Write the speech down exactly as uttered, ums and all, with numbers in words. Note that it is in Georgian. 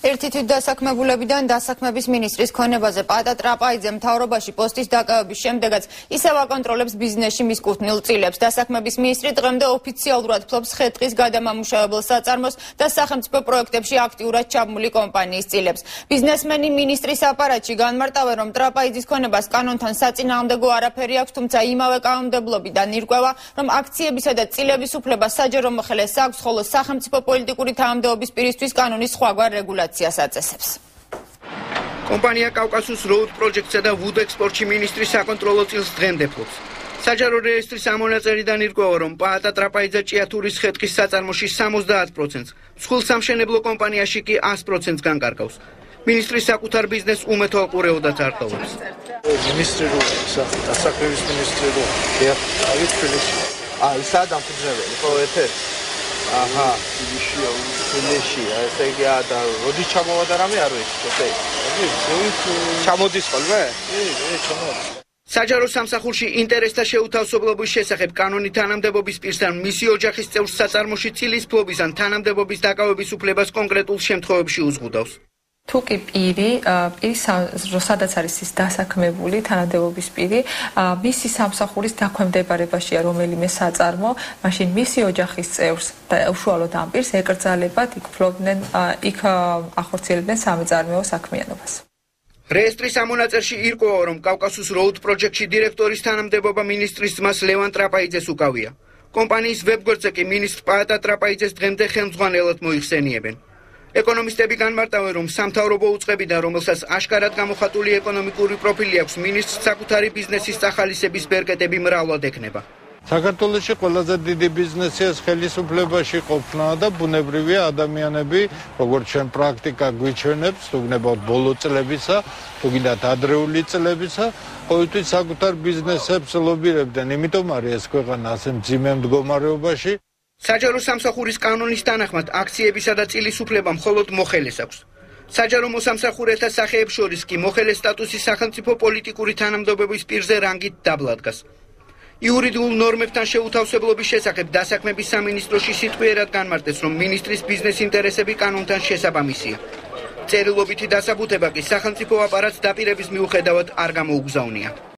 ერთი თვითდასაქმებულებიდან დასაქმების მინისტრის ქონებაზე პატა ტრაპაიძე მთავრობაში პოსტის დაკავების შემდეგაც ისევ აკონტროლებს ბიზნესში მის კუთვნილ წილებს. დასაქმების მინისტრი დღემდე ოფიციალურად ფლობს ხე-ტყის გადამამუშავებელ საწარმოს და სახელმწიფო პროექტებში აქტიურად ჩაბმული კომპანიის წილებს. ბიზნესმენი მინისტრის აპარატში განმარტავენ, რომ ტრაპაიძის ქონებას კანონთან საწინააღმდეგო არაფერი აქვს, თუმცა იმავე კანონმდებლობიდან ირკვევა, რომ აქციებისა და წილების უფლება საჯარო მოხელეს აქვს, ხოლო სახელმწიფო პოლიტიკური თანამდებობის პირისთვის კანონის სხვაგვარ რეგულაციას აწესებს. კომპანია კავკასუს Road Projects-ა და Wood Export-ში მინისტრის საკონტროლო წილს დღემდე ფლობს. საჯარო რეესტრის ამონაწერიდან ირკვევა, რომ პაატა ტრაპაიძე ჭიათურის ხე-ტყის საწარმოში სამოცდაათ პროცენტს, მსხვილ სამშენებლო კომპანიაში კი ას პროცენტს განკარგავს. მინისტრის საკუთარ ბიზნესს უმეთო ყურეოდაც არ ტოვებს. მინისტრი რო დასაქმების მინისტრი რო არის თბილისში. აა ისა დამფუძნებელი ხო ერთ-ერთ აჰა, თბილისშია, თბილისშია, ესე იგი და როდის ჩამოვიდა რამე არ ვიცი, ესე. ჩამოდის ხოლმე? კი, კი, ჩამოდის. საჯარო სამსახურში ინტერესთა შეუთავსებლობის შესახებ კანონი თანამდებობის პირს ან მისი ოჯახის წევრს საწარმოში წილის ფლობის ან თანამდებობის დაკავების უფლებას კონკრეტულ შემთხვევებში უზღუდავს. თუ კი პირი, პირი სადაც არის ის დასაქმებული თანამდებობის პირი, მისი სამსახურის დაქვემდებარებაშია რომელიმე საწარმო, მაშინ მისი ოჯახის წევრს და უშუალოდ ამ პირს ეკრძალებათ, იქ ფლობდნენ, იქ ახორციელებდნენ სამეწარმეო საქმიანობას. რეესტრის ამონაწერში ირკვევა, რომ კავკასუს Road Project-ში დირექტორის თანამდებობა მინისტრის ძმას ლევან ტრაპაიძეს უკავია. კომპანიის ვებგვერდზე კი მინისტრ პაატა ტრაპაიძეს დღემდე ხელმძღვანელად მოიხსენიებენ. ეკონომისტები განმარტავენ, რომ სამთავრობო უწყებიდან, რომელსაც აშკარად გამოხატული ეკონომიკური პროფილი აქვს, მინისტრს საკუთარი ბიზნესის სახალისების ბერკეტები მრავლად ექნება. საქართველოში ყველაზე დიდი ბიზნესია ხელისუფლებაში ყოფნა და ბუნებრივია ადამიანები, როგორც ჩვენ პრაქტიკა გვიჩვენებს, თუ გნებავთ ბოლო წლებისა, თუ გინდათ ადრეული წლებისა, ყოველთვის საკუთარ ბიზნესებს ლობირებდნენ, იმიტომ არის ეს ქვეყანა ასე მძიმე მდგომარეობაში. საჯარო სამსახურის კანონის თანახმად აქციებისა და წილის უფლება მხოლოდ მოხელეს აქვს. საჯარო მოსამსახურეთა სახეებს შორის კი მოხელეს სტატუსი სახელმწიფო პოლიტიკური თანამდებობის პირზე რანგით დაბლა დგას. იურიდიულ ნორმებთან შეუთავსებლობის შესახებ დასაქმების სამინისტროში სიტყვიერად განმარტეს, რომ მინისტრის ბიზნეს ინტერესები კანონთან შესაბამისია. წერილობითი დასაბუთება კი სახელმწიფო აპარატს დაპირების მიუხედავად არ გამოუგზავნია.